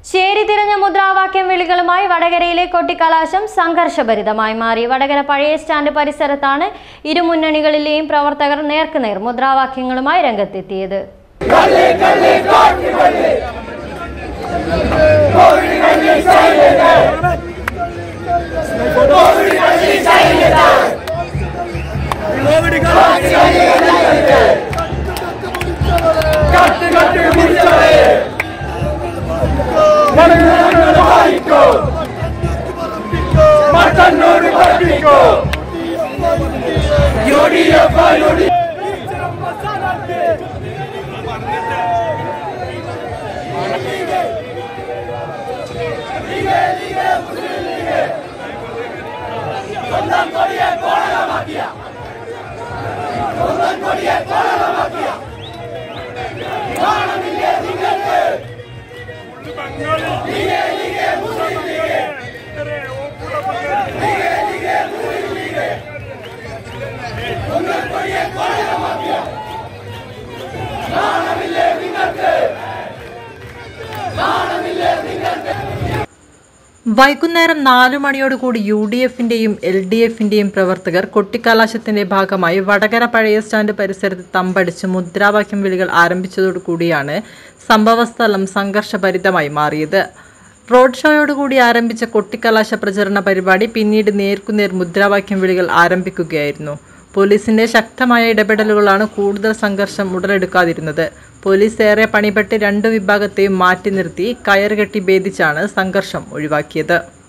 ശേരി തിരഞ്ഞ മുദ്രാവാക്യം വിളികളുമായി വടകരയിലെ കൊട്ടിക്കലാശം സംഘർഷഭരിതമായി മാറി. വടകര പഴയ സ്റ്റാൻഡ് പരിസരത്താണ് ഇരു മുന്നണികളിലെയും പ്രവർത്തകർ നേർക്കുനേർ മുദ്രാവാക്യങ്ങളുമായി രംഗത്തെത്തിയത്. വൈകുന്നേരം 4 മണിയോടുകൂടി UDF-ന്റെയും LDF-ന്റെയും പ്രവർത്തകർ കൊട്ടിക്കലാശത്തിന്റെ ഭാഗമായി വടകര പഴയ സ്റ്റാൻഡ് പരിസരത്ത് തമ്പടിച്ച് മുദ്രാവാക്യം വിളികൾ ആരംഭിച്ചതോടുകൂടിയാണ് സംഭവസ്ഥലം സംഘർഷഭരിതമായി മാറിയത്. റോഡ് ഷോയോടുകൂടി ആരംഭിച്ച കൊട്ടിക്കലാശ പ്രചരണ പരിപാടി പിന്നീട് നേർക്കുനേർ മുദ്രാവാക്യം വിളികൾ ആരംഭിക്കുകയായിരുന്നു. പോലീസിന്റെ ശക്തമായ ഇടപെടലുകളാണ് കൂടുതൽ സംഘർഷം ഉടലെടുക്കാതിരുന്നത്. പോലീസ് ഏറെ പണിപ്പെട്ട് 2 വിഭാഗത്തെയും മാറ്റി നിർത്തി കയറുകെട്ടി ഭേദിച്ചാണ് സംഘർഷം ഒഴിവാക്കിയത്.